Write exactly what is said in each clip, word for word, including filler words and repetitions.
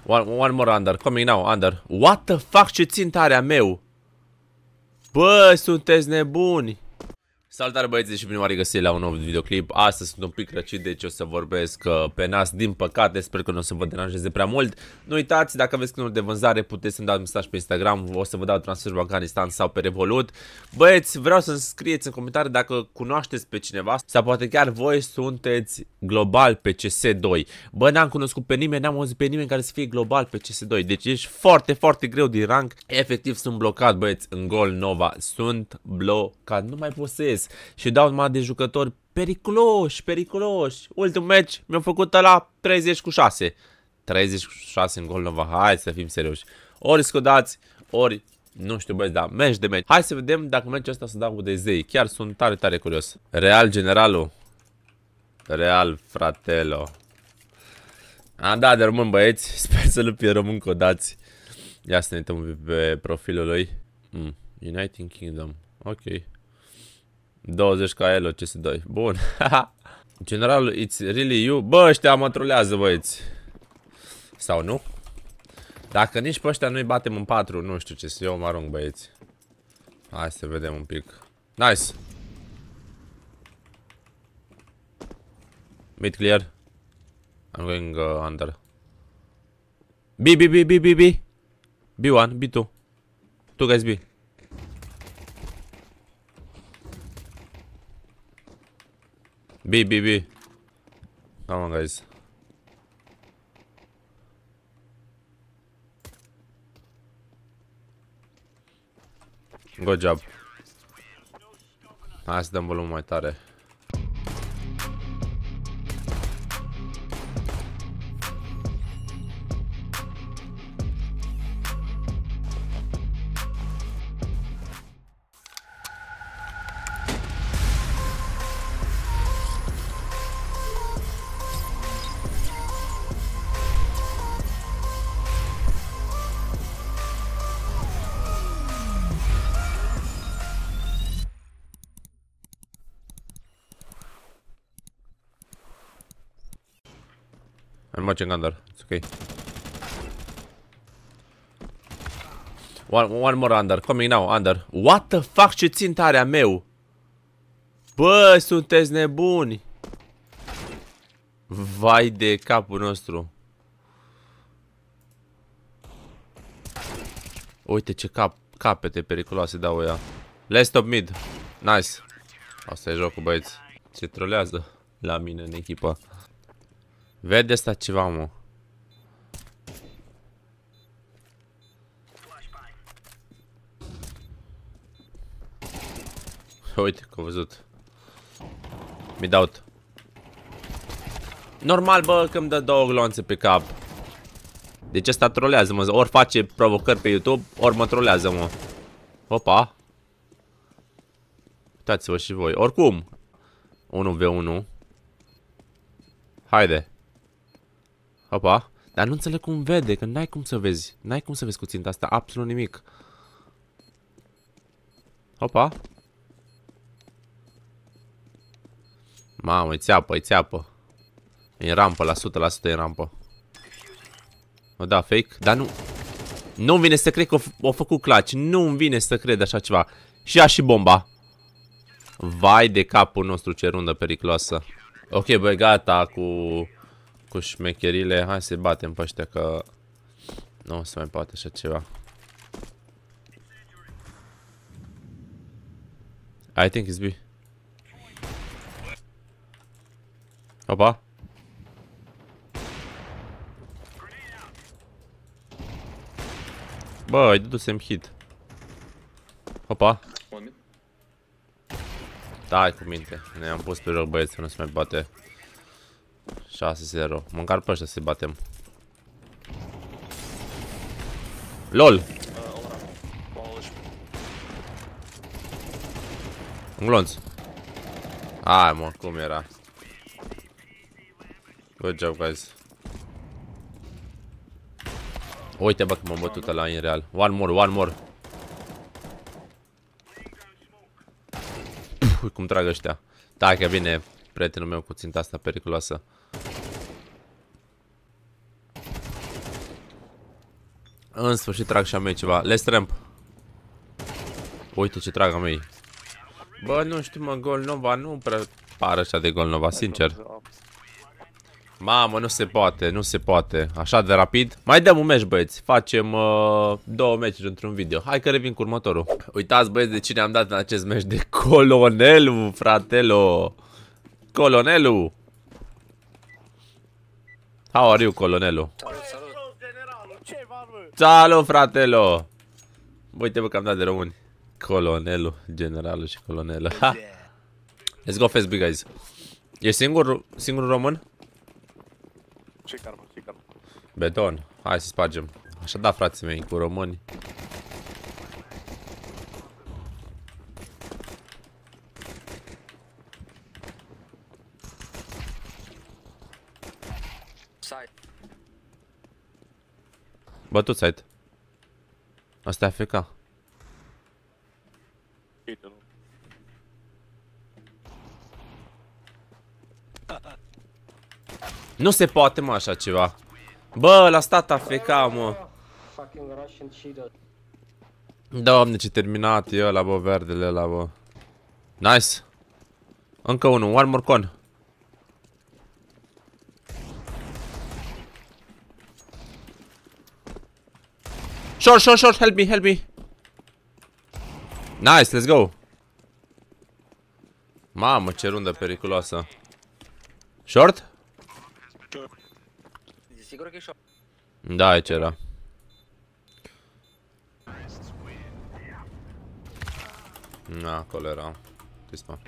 One, one more under. Coming now, under. What the fuck? Ce țintarea meu? Bă, sunteți nebuni. Salutare băieți și bine v-am regăsit la un nou videoclip. Astăzi sunt un pic răcit, deci o să vorbesc uh, pe nas, din păcate. Sper că nu o să vă deranjeze prea mult. Nu uitați, dacă aveți clonuri de vânzare, puteți să-mi dați mesaj pe Instagram. O să vă dau transfer bancar instant sau pe Revolut. Băieți, vreau să scrieți în comentarii dacă cunoașteți pe cineva sau poate chiar voi sunteți global pe C S doi. Bă, n-am cunoscut pe nimeni, n-am auzit pe nimeni care să fie global pe C S doi. Deci ești foarte, foarte greu din rank. Efectiv sunt blocat, băieți, în Gol Nova. Sunt blocat, nu mai pot să ies. Și dau numai de jucători periculoși, periculoși. Ultimul meci mi-a făcut la treizeci cu șase. treizeci cu șase în Gol Nova. Hai să fim serioși. Ori scodați, ori nu știu, băieți, da, meci de meci. Hai să vedem dacă meciul ăsta să dau cu de zei. Chiar sunt tare, tare curios. Real, generalul. Real, fratelo. A, da, de român, băieți. Sper să nu fie român codați. Ia să ne uităm pe profilul lui. Mm. United Kingdom. Ok. douăzeci ca elo C S doi. Bun. Generalul, it's really you. Bă, ăștia mă trolează, băieți. Sau nu? Dacă nici pe ăștia nu-i batem în patru, nu știu ce să eu mă arunc, băieți. Hai să vedem un pic. Nice. Mid clear. I'm going uh, under. B, B, B, B, B, B. B one, B two. Two guys B. B, B, B. Come on, guys. Good job. Hai să dăm volumul mai tare. I'm watching under. It's okay. One, one more under. Coming now, under. What the fuck? Ce țintarea meu? Bă, sunteți nebuni. Vai de capul nostru. Uite ce cap, capete periculoase dau ea. Let's stop mid. Nice. Asta e jocul, băieți. Se trolează la mine în echipă. Vede asta ceva, mă. Uite că a văzut. Mid out. Normal, bă, că îmi dă două glonțe pe cap. Deci ăsta trolează, mă. Ori face provocări pe YouTube, ori mă trolează, mă. Opa. Uitați-vă și voi. Oricum. unu v unu. Haide. Opa, dar nu înțeleg cum vede, că n-ai cum să vezi. N-ai cum să vezi cu ținta asta, absolut nimic. Opa. Mamă, îi țeapă, îi țeapă. E în rampă, la o sută la sută e în rampă. O, da, fake, dar nu... Nu-mi vine să cred că o făcut clutch. Nu-mi vine să cred așa ceva. Și ia și bomba. Vai de capul nostru, ce rundă periculoasă. Ok, băi, gata cu... Cu șmecherile, hai să batem pe ăștia că nu o să mai poate așa ceva. I think it's B. Opa. Bă, ai dădu-se-mi hit. Opa. Da, ai cu minte. Ne-am pus pe joc, băieți, să nu se mai bate. șase zero. Măcar pe ăștia să-i batem. LOL! Un glonț. Hai, mă, cum era? Good job, guys. Uite, bă, că m-am bătut ăla în real. One more, one more. Ui, cum trag ăștia. Da, că vine prietenul meu cu ținta asta periculoasă. În sfârșit trag și a mei ceva. Let's ramp. Uite ce trag a mei. Bă, nu știu mă, Golnova nu prea pară așa de Golnova, sincer. Mamă, nu se poate, nu se poate. Așa de rapid. Mai dăm un match, băieți. Facem uh, două match-uri într-un video. Hai că revin cu următorul. Uitați, băieți, de cine am dat în acest match. De Colonelul, fratelo. Colonelul. How are you, Colonelul? Salut, salut. Generalul, ce bă? Salut, fratelo. Uite, bă, că am dat de români. Colonelul, generalul și colonelul. Ha. Let's go fast, big guys. E singur, singur român? Ce karma, ce karma. Beton. Hai să spargem. Așa da, frații mei, cu români. Side. Bătut site. Asta e A F K. Nu se poate, mă, așa ceva. Bă, l-a stat A F K, mă. Doamne, ce terminat e ăla, bă, verdele ăla, bă. Nice. Încă unul, one more con. Short, short, short, help me, help me. Nice, let's go. Mamă, ce rundă periculoasă. Short? Sigur că e short. Da, aici era. Na, acolo era. Crispă.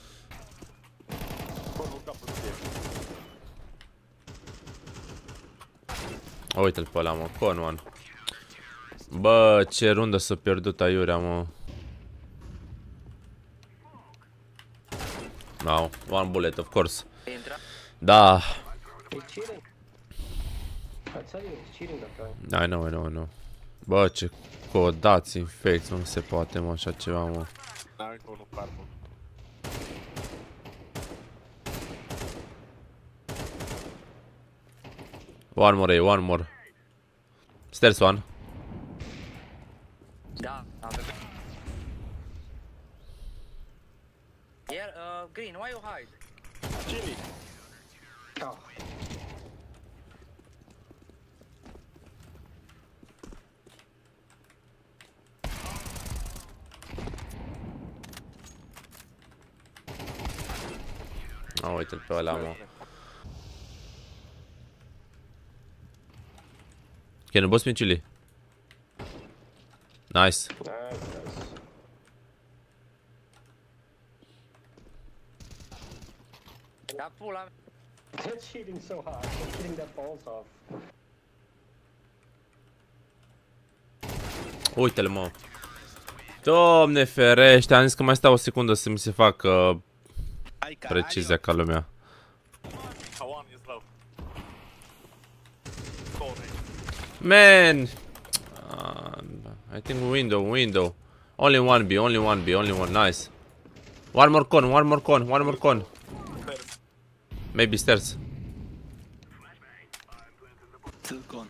Uite-l pe ăla, mă, con one. Bă, ce rundă s-a pierdut aiurea, mă. No, one bullet, of course. Da. I know, I know, I know. Bă, ce codați infecți, nu se poate, mă, așa ceva, mă. One more, one more. Stairs one. Da, am văzut. Here, uh, Green, why you hide? Chili. Oh. Oh, uite-l pe ăla, mă. Can you boss me, Chili? Nice. Da, pula. They're cheating so hard. They're cheating their balls off. Uite-l, mă. Doamne ferește, am zis că mai stau o secundă să mi se facă precizia ca lumea. Man! Uh, I think window, window. Only one B, only one B, only one. Nice. One more con, one more con, one more con. Maybe stairs. Still gone.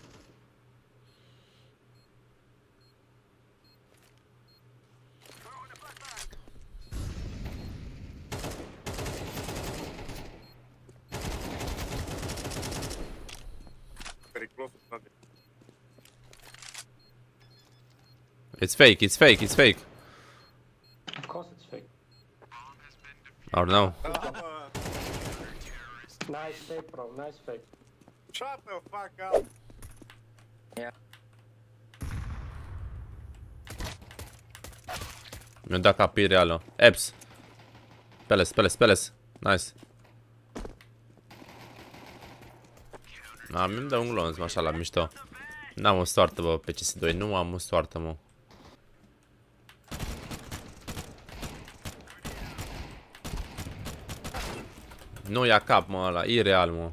It's fake, it's fake, it's fake. Of course it's fake. Or no? Nice fake, bro. Nice fake. Shut the fuck up. Yeah. Mi-a dat capii reală. Eps. Peles, peles, peles. Nice. A, mi-mi dă un glonț, mă, așa, la mișto. N-am o soartă, bă, pe C S doi. Nu am o soartă, mă. Nu ia cap, mă, ăla. E real, mă.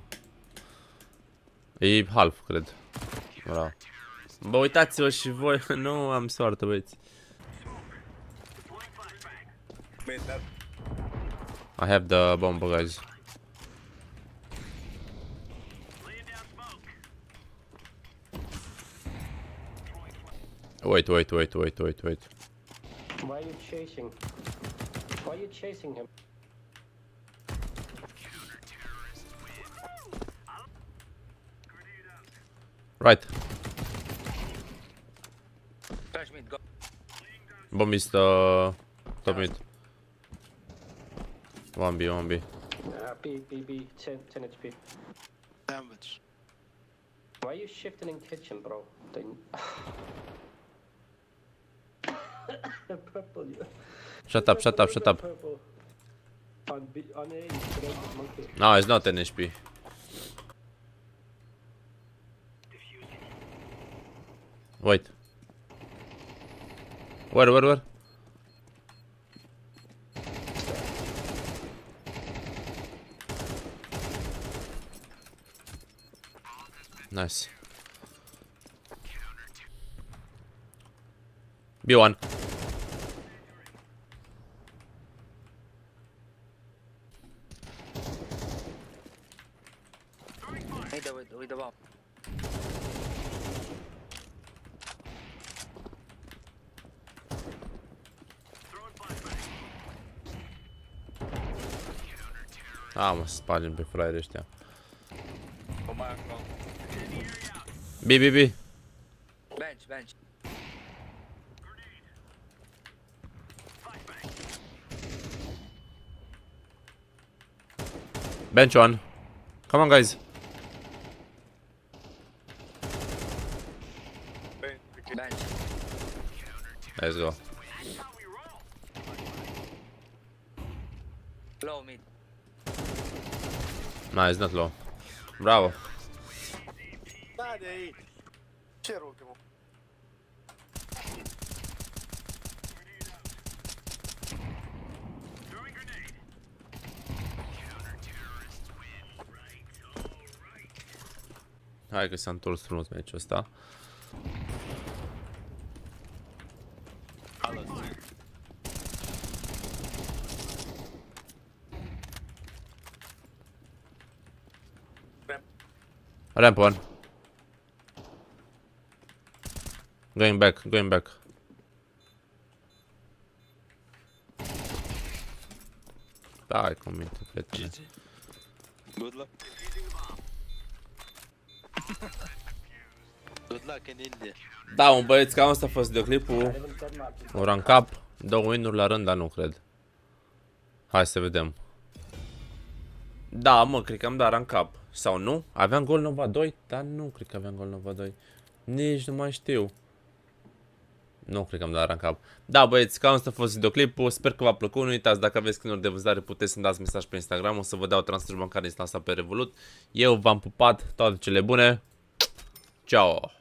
E half, cred. Bravo. Bă, uitați-vă și voi. Nu am soartă, băieți. I have the bomb, guys. Wait, wait, wait, wait, wait, wait. Why are you chasing? Why are you chasing him? Right. Flash mid, go. Bomb is the top mid. one B, one B. Uh, B, B, B, ten, ten H P. Damage. Why are you shifting in kitchen, bro? Then... Purple, yeah. Shut up, shut up, shut up. Purple. On B, on A, you could have monkey. No, it's not ten H P. Wait. Where, where, where? Nice. B one. With the, with, with the bomb. Ah, mă spargem pe fraieri ăștia. O mai acolo. B, B, B. Bench, bench. Bench one. Come on, guys. Bench. Let's go. Low mid. No, it's not low. Bravo. Da de aici. Ce ultimul? Hai că s-a întors frumos meciul ăsta. Ramp one. Going back, going back. Da, hai cum minte, prietene. Good luck. Good luck in India. Da, un băieți, cam asta a fost videoclipul. Un rank up, două win-uri la rând, dar nu cred. Hai să vedem. Da, mă, cred că am dat rank up. Sau nu? Aveam gol Nova doi? Dar nu cred că aveam gol Nova doi. Nici nu mai știu. Nu cred că am dat rank up. Da, băieți, cam asta a fost videoclipul. Sper că v-a plăcut. Nu uitați, dacă aveți screen-uri de vânzare, puteți să-mi dați mesaj pe Instagram. O să vă dau transferul bancar instansat pe Revolut. Eu v-am pupat, toate cele bune. Ciao!